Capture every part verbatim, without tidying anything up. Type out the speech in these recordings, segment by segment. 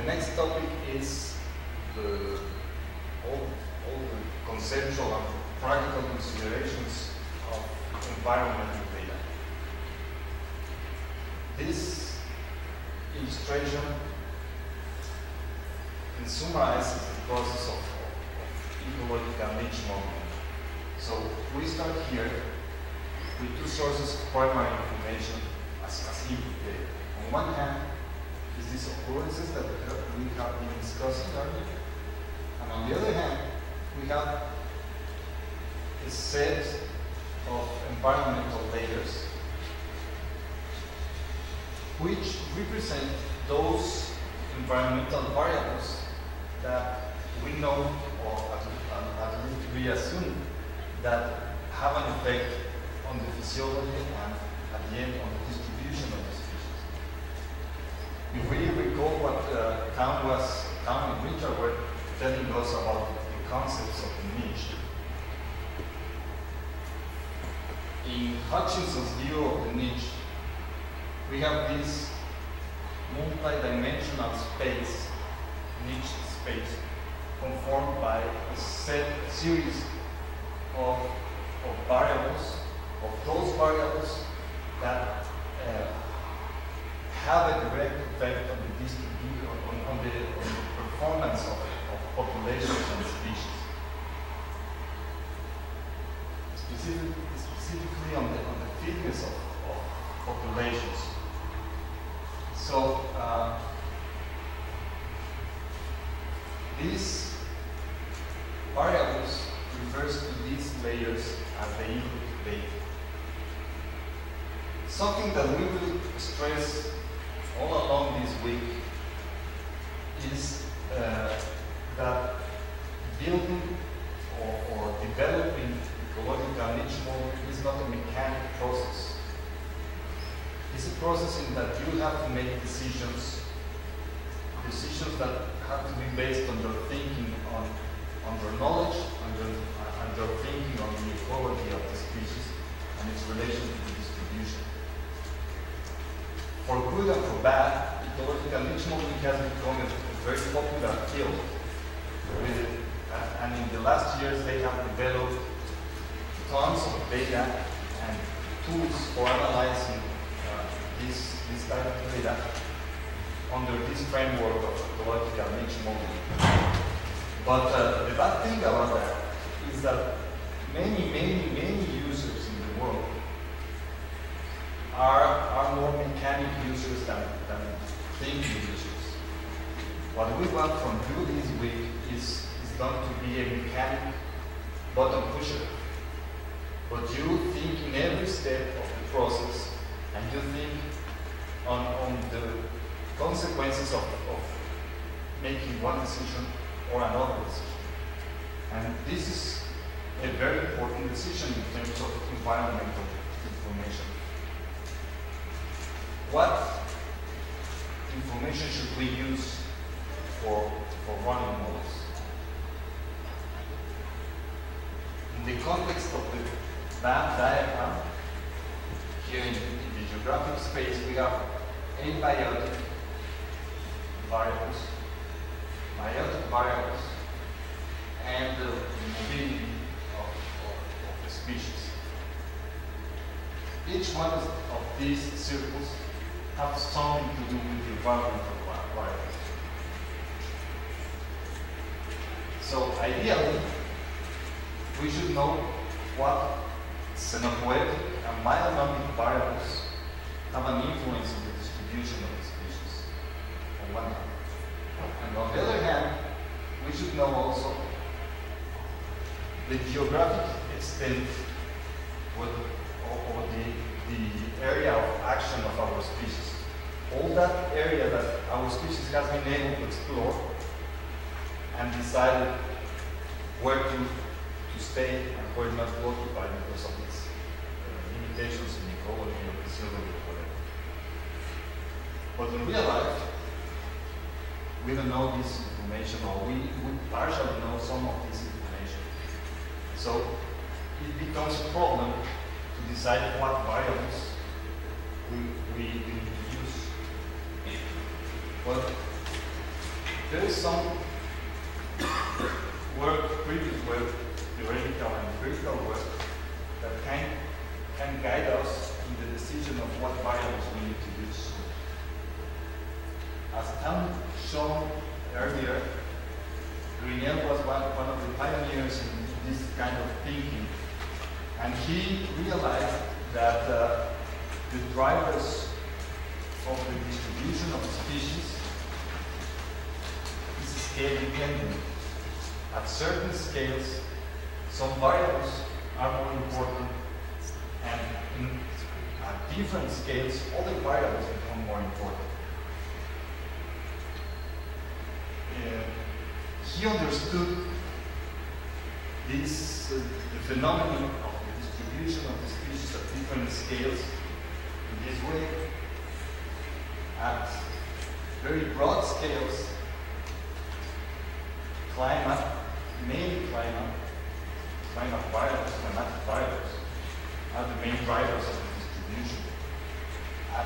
next topic is the, all, all the conceptual and practical considerations of environmental data. This illustration summarizes the process of, of ecological niche modeling. So we start here with two sources of primary information as, as input data. On one hand, is these occurrences that we have been discussing earlier. And on the other hand, we have a set of environmental layers which represent those environmental variables that we know, or at, at, at least we assume, that have an effect on the physiology and at the end on the distribution of the species. If we recall what uh, Town was, Town and Richard were telling us about the concepts of the niche. In Hutchinson's view of the niche, we have this multi-dimensional space, niche space, conformed by a set a series of, of variables, of those variables that uh, have a direct effect on the distribution, on, on, the, on the performance of, of populations and species. Specific, specifically on the, on the fitness of, of populations. So uh, these variables refers to these layers as the input data. Something that we will stress all along this week is uh, that building or, or developing ecological niche model is not a mechanic process. It's a process in that you have to make decisions, decisions that have to be based on your thinking on, on your knowledge, on your, on your thinking on the ecology of the species and its relation to the distribution. For good and for bad, ecological niche modeling has become a, a very popular field. With it, and in the last years, they have developed tons of data and tools for analyzing uh, this, this type of data under this framework of ecological niche modeling. But uh, the bad thing about that is that many, many, many users in the world are, are more mechanic users than, than thinking users. What we want from you this week is, is not to be a mechanic button pusher, but you think in every step of the process, and you think on, on the consequences of, of making one decision or another decision. And this is a very important decision in terms of environmental information. What information should we use for, for running models? In the context of the Venn diagram, here in the, in the geographic space, we have abiotic variables, biotic variables, and the mobility of, of, of the species. Each one of these circles have something to do with the environmental variables. So ideally, we should know what xenopoietic and bionomic variables have an influence on the distribution of the species, on one hand. And on the other hand, we should know also the geographic extent or, or the, the area of action of our species. All that area that our species has been able to explore and decided where to, to stay and where not to occupy because of its uh, limitations in ecology or physiology or whatever. But in real life, we don't know this information, or we, we partially know some of this information. So it becomes a problem to decide what variables we, we, we need to use. But there is some work, previous work, theoretical and empirical work, that can, can guide us in the decision of what variables we need to use. As Town shown earlier, Grinnell was one, one of the pioneers in this kind of thinking, and he realized that uh, the drivers of the distribution of species is scale dependent. At certain scales, some variables are more important, and in, at different scales, other variables become more important. Uh, he understood this, uh, the phenomenon of the distribution of the species at different scales in this way. At very broad scales, climate, mainly climate, climate variables, climatic variables, are the main drivers of the distribution. At,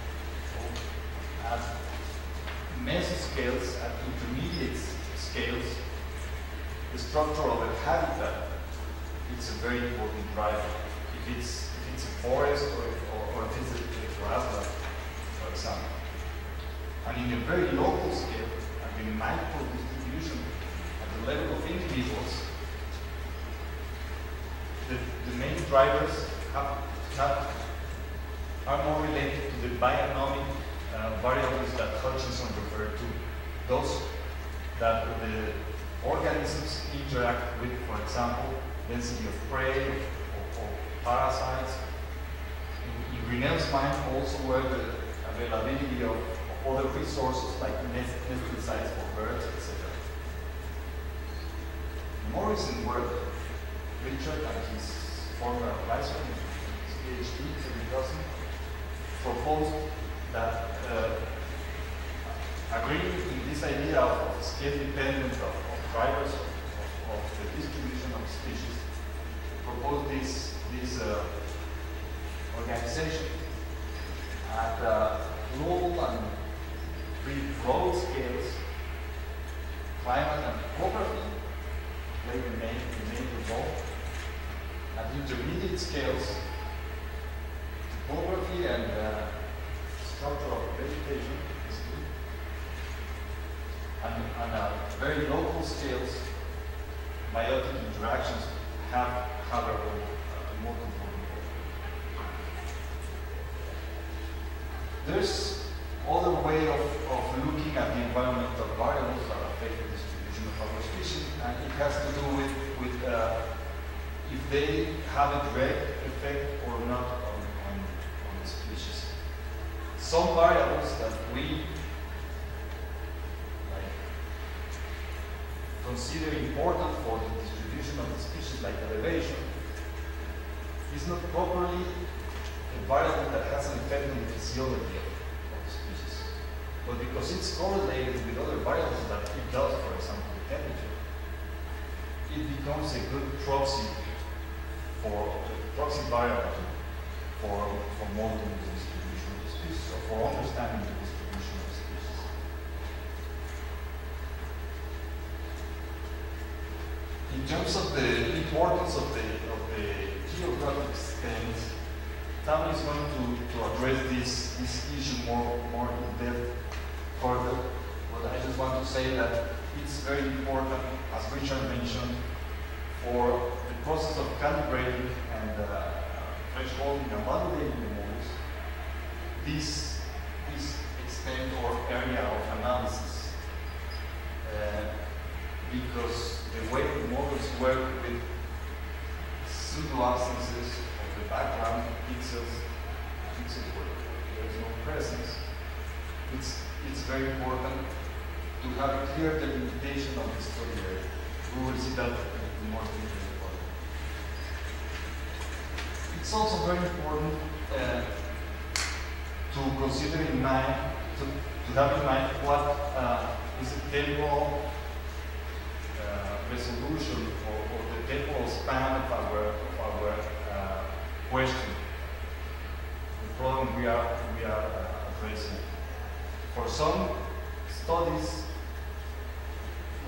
at mesoscales, at intermediate scales, the structure of a habitat is a very important driver. If it's, if it's a forest or, or, or if it's a, a grassland, for example. And in a very local scale, at the micro distribution, at the level of individuals, the, the main drivers have, have, are more related to the bionomic uh, variables that Hutchinson referred to. Those that the organisms interact with, for example, density of prey or, or parasites. In, in Grinnell's mind also were the availability of, of other resources like nest, nesting sites for birds, et cetera. More recent work, Richard and his former advisor, his PhD, Enrique Pearson, proposed that uh, agreeing in this idea of scale dependent of, of drivers of, of, of the distribution of species, proposed this, this uh, organization at uh, global and pretty broad scales. Climate and topography play the main, the main role. At intermediate scales, topography and uh, structure of vegetation is good. And, and at very local scales, biotic interactions have, have a role, a more important role. There's other way of, of looking at the environmental variables that affect the distribution of our species, and it has to do with, with uh, if they have a direct effect or not on, on, on the species. Some variables that we like, consider important for the distribution of the species, like elevation, is not properly a variable that has an effect on the physiology of, of the species. But because it's correlated with other variables that it does, for example, the temperature, it becomes a good proxy for a proxy variable for, for modeling the distribution of the species, or for understanding the distribution of the species. In terms of the importance of the, of the geographic extent, Town is going to, to address this, this issue more, more in depth further, but I just want to say that it's very important, as Richard mentioned, for the process of calibrating and uh, thresholding and validating the models, this, this extent or area of analysis, uh, because the way the models work with pseudo-absences of the background pixels, pixels where there is no presence, it's, it's very important to have a clear delimitation of the study area. We will see that in more detail. It's also very important uh, to consider in mind, to, to have in mind what uh, is the temporal uh, resolution or, or the temporal span of our, of our uh, question, the problem we are, we are uh, addressing. For some studies,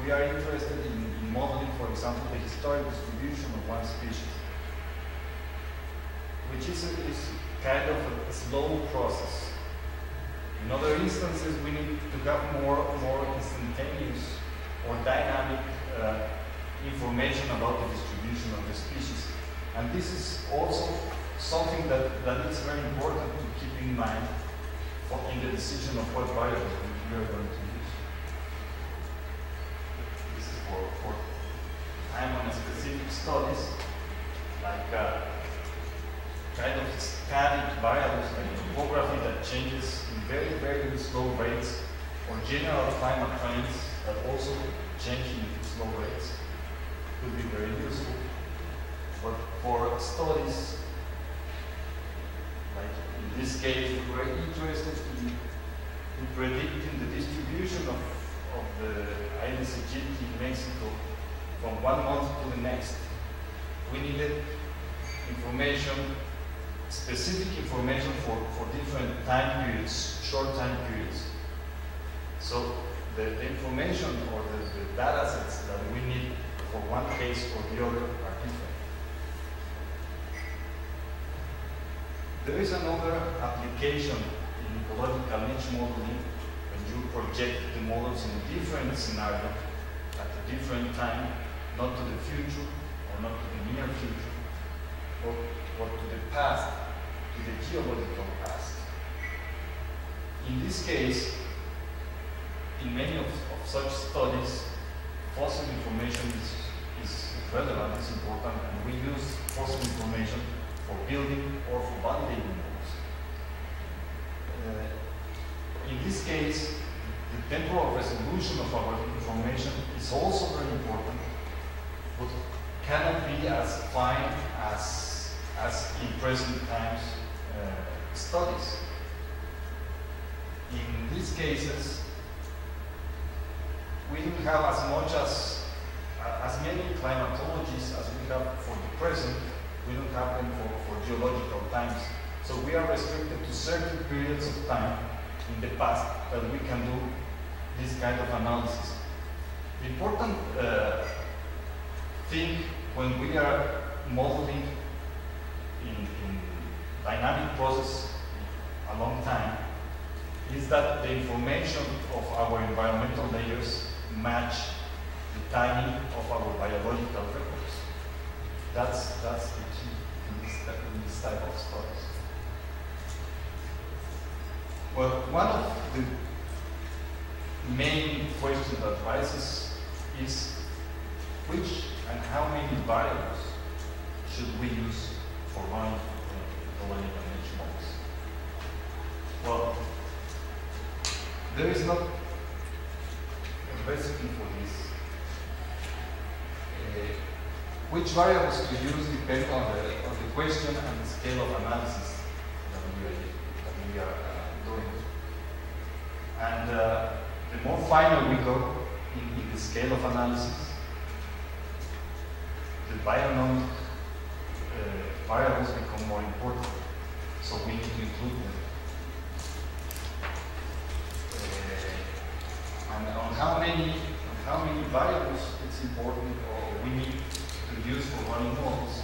we are interested in, in modeling, for example, the historic distribution of one species, which is, a, is kind of a, a slow process. In other instances, we need to have more, more instantaneous or dynamic uh, information about the distribution of the species. And this is also something that, that is very important to keep in mind for, in the decision of what variables we are going to use. This is for, for time on specific studies, like uh, kind of static variables like topography that changes in very, very slow rates, or general climate trends that also change in slow rates, could be very useful. But for studies, like in this case, we were interested in, in predicting the distribution of, of the Aedes aegypti in Mexico from one month to the next. We needed information, specific information for, for different time periods, short time periods. So the, the information or the, the data sets that we need for one case or the other are different. There is another application in ecological niche modeling when you project the models in a different scenario at a different time, not to the future or not to the near future, or, or to the past, to the geological past. In this case, in many of, of such studies, fossil information is, is relevant, is important, and we use fossil information for building or for validating models. Uh, in this case, the temporal resolution of our information is also very important, but cannot be as fine as, as in present times uh, studies. In these cases, we don't have as much as, uh, as many climatologies as we have for the present. We don't have them for, for geological times. So we are restricted to certain periods of time in the past that we can do this kind of analysis. The important uh, thing when we are modeling in, in dynamic process a long time is that the information of our environmental layers match the timing of our biological records. That's, that's the key in this, in this type of studies. Well, one of the main questions that rises is which and how many variables should we use for running ecological niche models? Well, there is not a recipe for this. Uh, which variables to use depend on the, on the question and the scale of analysis that we are, that we are uh, doing. And uh, the more final we go in, in the scale of analysis, the bionomic uh, variables become more important. So we need to include them. And on how many, on how many variables it's important or we need to use for running models.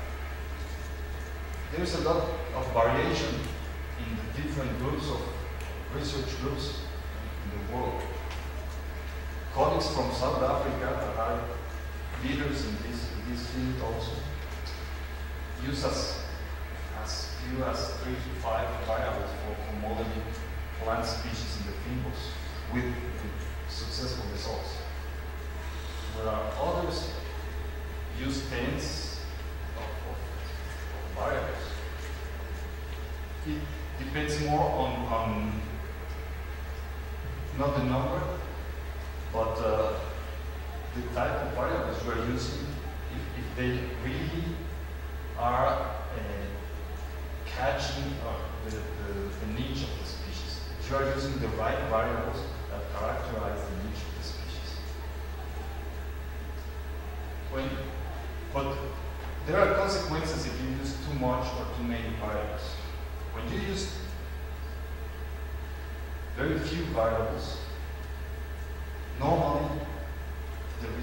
There's a lot of variation in the different groups of research groups in the world. Colleagues from South Africa that are leaders in this, in this field also use as, as few as three to five variables for, for modeling plant species in the fynbos with, with successful results. Where others use tens of, of, of variables. It depends more on, on not the number, but uh, the type of variables you are using, if, if they really are uh, catching uh, the, the, the niche of the species. If you are using the right variables that characterize the niche of the species. When, but there are consequences if you use too much or too many variables. When you use very few variables, normally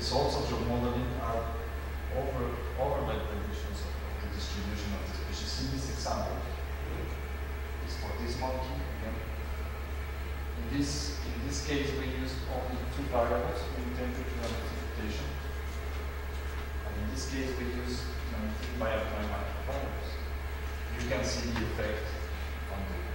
results of your modeling are over, overlay predictions of, of the distribution of the species. In this example, is for this monkey again. In this, in this case, we used only two variables, mean temperature and precipitation. And in this case, we used nineteen bioclimatic variables. You can see the effect on the